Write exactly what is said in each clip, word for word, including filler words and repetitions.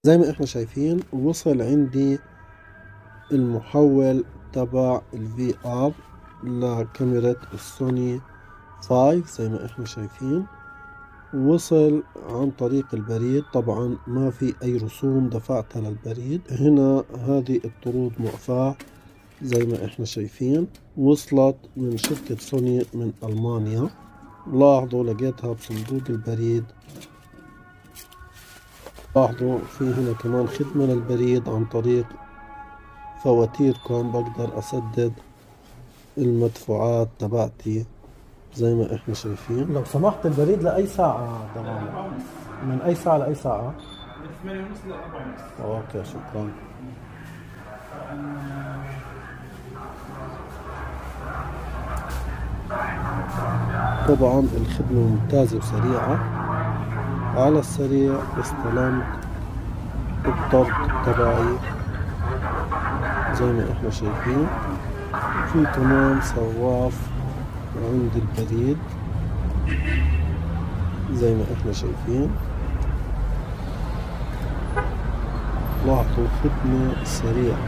زي ما احنا شايفين وصل عندي المحول تبع الفي ار لكاميرا السوني فايف. زي ما احنا شايفين وصل عن طريق البريد، طبعا ما في اي رسوم دفعتها للبريد. هنا هذه الطرود معفاة زي ما احنا شايفين، وصلت من شركة سوني من ألمانيا. لاحظوا لقيتها بصندوق البريد. لاحظوا في هنا كمان خدمة للبريد عن طريق فواتيركم، بقدر أسدد المدفوعات تبعتي زي ما احنا شايفين. لو سمحت البريد لأي ساعة دوام؟ من أي ساعة لأي ساعة؟ من ثمانية ونص ل أربعة ونص. اوكي شكرا. طبعا الخدمة ممتازة وسريعة. على السريع استلمت الطرد تبعي زي ما احنا شايفين. في كمان صواف عند البريد زي ما احنا شايفين. لاحظوا خدمة سريعة.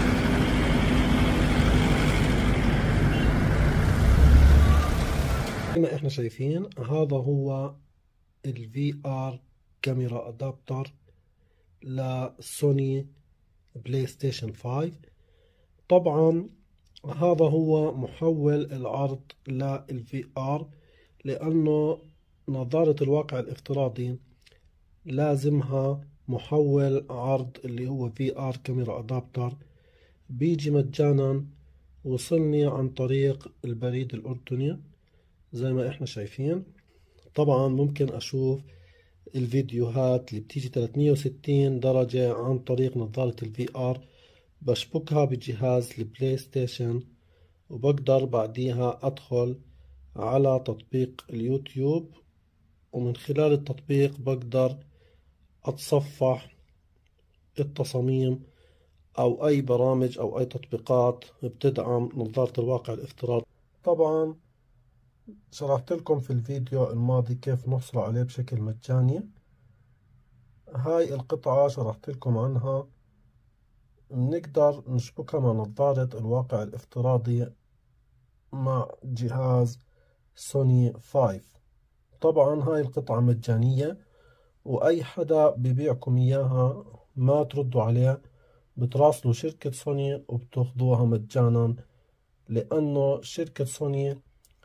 زي ما احنا شايفين هذا هو الفي ار كاميرا ادابتر لسوني بلاي ستيشن فايف. طبعا هذا هو محول العرض للفي ار، لانه نظارة الواقع الافتراضي لازمها محول عرض اللي هو في ار كاميرا ادابتر. بيجي مجانا، وصلني عن طريق البريد الاردني زي ما احنا شايفين. طبعا ممكن اشوف الفيديوهات اللي بتيجي ثلاثمية وستين درجة عن طريق نظارة الفي ار. بشبكها بجهاز البلاي ستيشن، وبقدر بعديها ادخل على تطبيق اليوتيوب، ومن خلال التطبيق بقدر اتصفح التصاميم او اي برامج او اي تطبيقات بتدعم نظارة الواقع الافتراضي. طبعا شرحت لكم في الفيديو الماضي كيف نحصل عليه بشكل مجاني. هاي القطعة شرحت لكم عنها. بنقدر نشبكها مع نظارة الواقع الافتراضي مع جهاز سوني فايف. طبعا هاي القطعة مجانية، وأي حدا ببيعكم إياها ما تردوا عليه، بتراسلوا شركة سوني وبتاخذوها مجانا، لأنه شركة سوني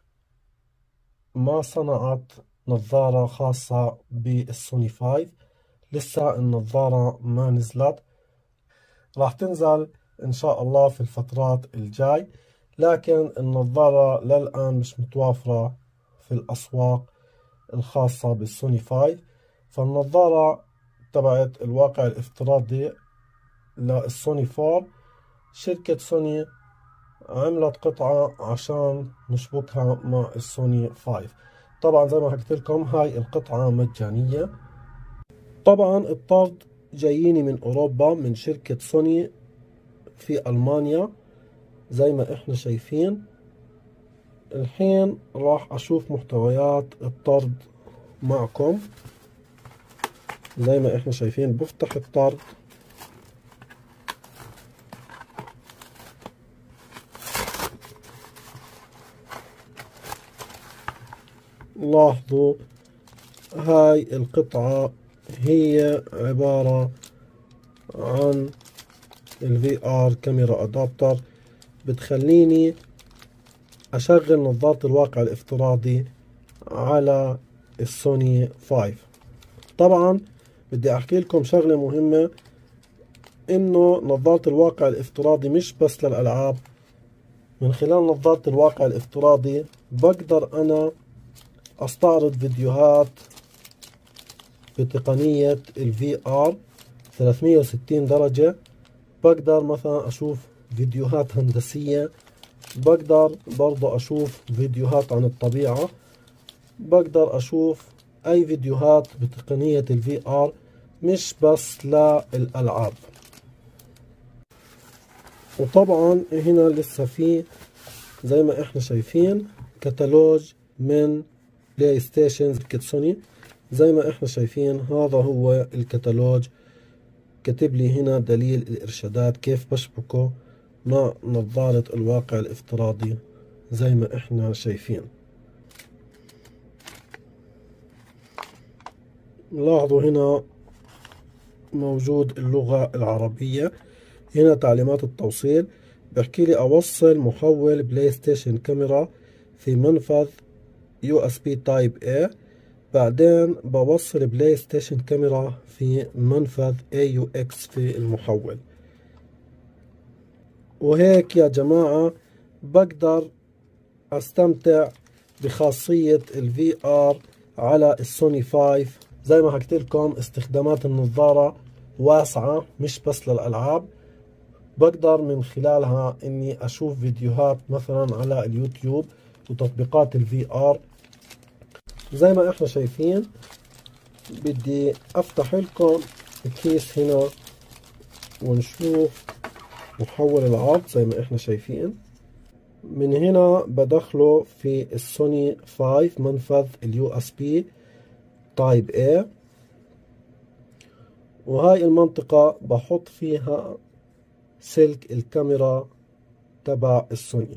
ما صنعت نظارة خاصة بالسوني فايف. لسه النظارة ما نزلت، راح تنزل إن شاء الله في الفترات الجاي، لكن النظارة للآن مش متوافرة في الأسواق الخاصة بالسوني فايف. فالنظارة تبعت الواقع الافتراضي للسوني فور، شركة سوني عملت قطعة عشان نشبكها مع السوني فايف. طبعا زي ما حكيت لكم هاي القطعة مجانية. طبعا الطرد جاييني من أوروبا من شركة سوني في ألمانيا زي ما احنا شايفين. الحين راح أشوف محتويات الطرد معكم. زي ما احنا شايفين بفتح الطرد، لاحظوا هاي القطعة هي عبارة عن الفي ار كاميرا ادابتر، بتخليني اشغل نظارة الواقع الافتراضي على السوني فايف. طبعا بدي احكي لكم شغلة مهمة، انه نظارة الواقع الافتراضي مش بس للالعاب. من خلال نظارة الواقع الافتراضي بقدر انا استعرض فيديوهات بتقنية الفي ار ثلاثمية وستين درجة. بقدر مثلا اشوف فيديوهات هندسية، بقدر برضو اشوف فيديوهات عن الطبيعة، بقدر اشوف اي فيديوهات بتقنية الفي ار مش بس للالعاب. وطبعا هنا لسه في زي ما احنا شايفين كتالوج من بلاي ستيشن شركة سوني. زي ما احنا شايفين هذا هو الكتالوج كاتب لي هنا دليل الإرشادات كيف بشبكه مع نظارة الواقع الافتراضي زي ما احنا شايفين. لاحظوا هنا موجود اللغة العربية. هنا تعليمات التوصيل، بحكي لي أوصل محول بلاي ستيشن كاميرا في منفذ يو اس بي تايب A، بعدين بوصل بلاي ستيشن كاميرا في منفذ إيه يو إكس في المحول. وهيك يا جماعة بقدر استمتع بخاصية الفي ار على السوني خمسة. زي ما حكيت لكم استخدامات النظارة واسعة مش بس للألعاب، بقدر من خلالها اني اشوف فيديوهات مثلا على اليوتيوب وتطبيقات الفي ار زي ما احنا شايفين. بدي افتح لكم الكيس هنا ونشوف محول العرض زي ما احنا شايفين. من هنا بدخله في السوني خمسة منفذ اليو اس بي تايب A، وهاي المنطقة بحط فيها سلك الكاميرا تبع السوني.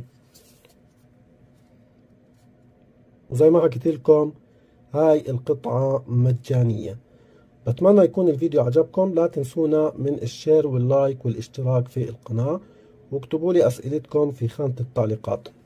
وزي ما حكيت لكم هاي القطعة مجانية. بتمنى يكون الفيديو عجبكم، لا تنسونا من الشير واللايك والاشتراك في القناة، واكتبوا لي أسئلتكم في خانة التعليقات.